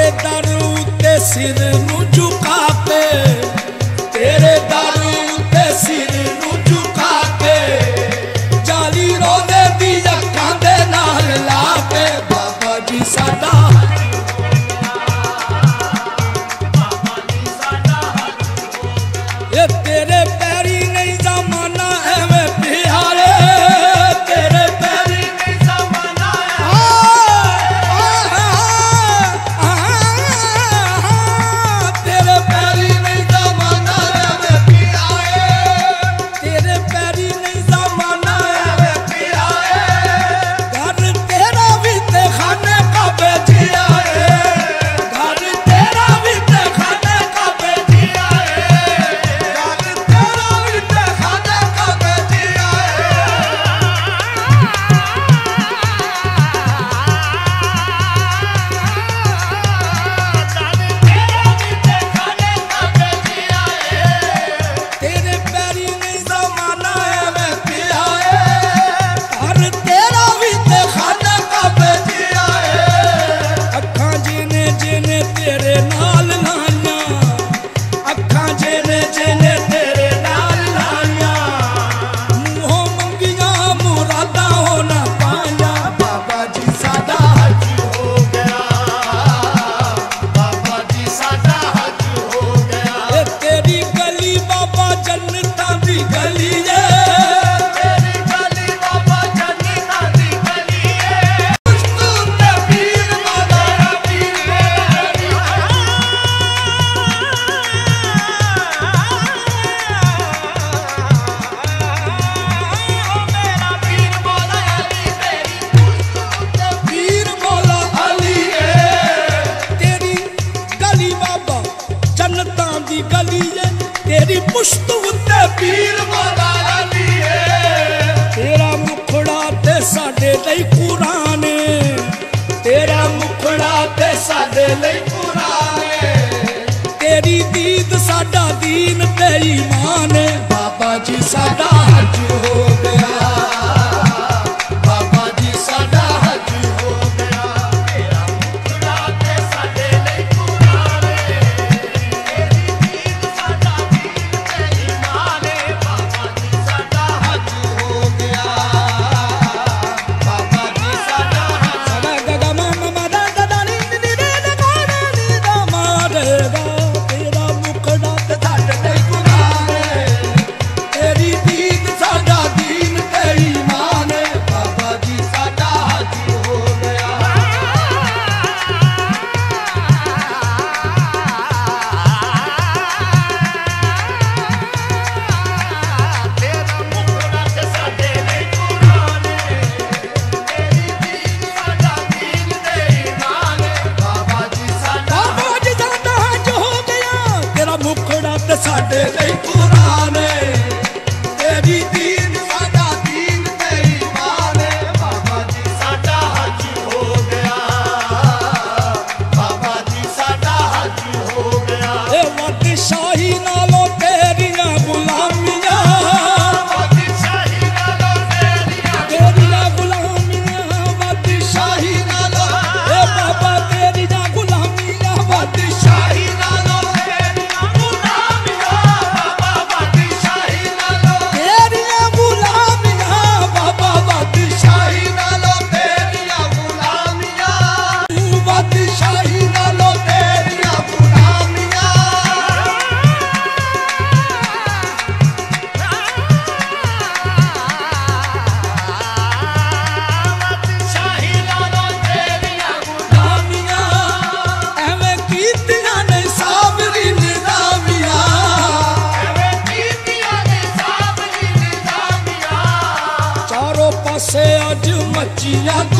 तेरे दर उत्ते सिर नू झुका के, तेरे दर उत्ते सिर नू झुका के, जाली रोदे दी अखां दे नाल ला के बाबा जी साडा ये तेरे पैरी नहीं जमाना एवें प्यारे, तेरे पैरी नहीं जमाना तेरे पैरी नहीं जमाना एवें प्यारे, तेरे पैरी नहीं जमाना एवें प्यारे, घर तेरा भी ते खाने का बेजिया है, घर तेरा भी ते खाने का बेजिया है, तेरी पुश्त उत्ते पीर मौला अली है, तेरा मुखड़ा ते साडे लई कुरान है, तेरा मुखड़ा ते साडे लई कुरान है, तेरी दीद साडा दीन ते ईमान है, बाबा जी साडा हज हो गया, बाबा जी साडा हज हो गया, तेरा मुखड़ा ते साडे लई कुरान है, तेरी दीद साडा साडे लई कुरान है, तेरी दीन साडा दीन ते ईमान है, बाबा जी साडा हज हो गया, बाबा जी साडा हज हो गया, ए बादशाही नालों तेरियां गुलामियां, बादशाही नालों तेरियां गुलामियां, बादशाही नालों ए बाबा तेरियां गुलामियां, बादशाही नालों से अज मचिया